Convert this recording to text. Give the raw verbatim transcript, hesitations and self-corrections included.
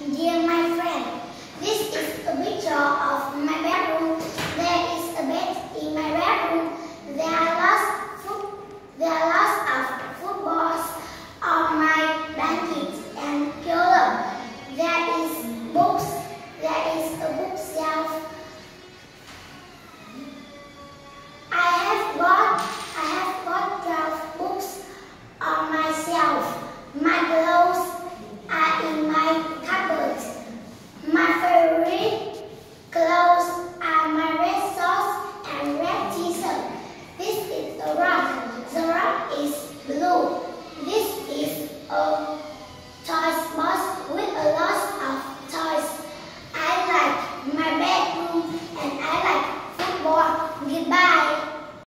Dear my friend, this is a picture of my bedroom. There is a bed in my bedroom. There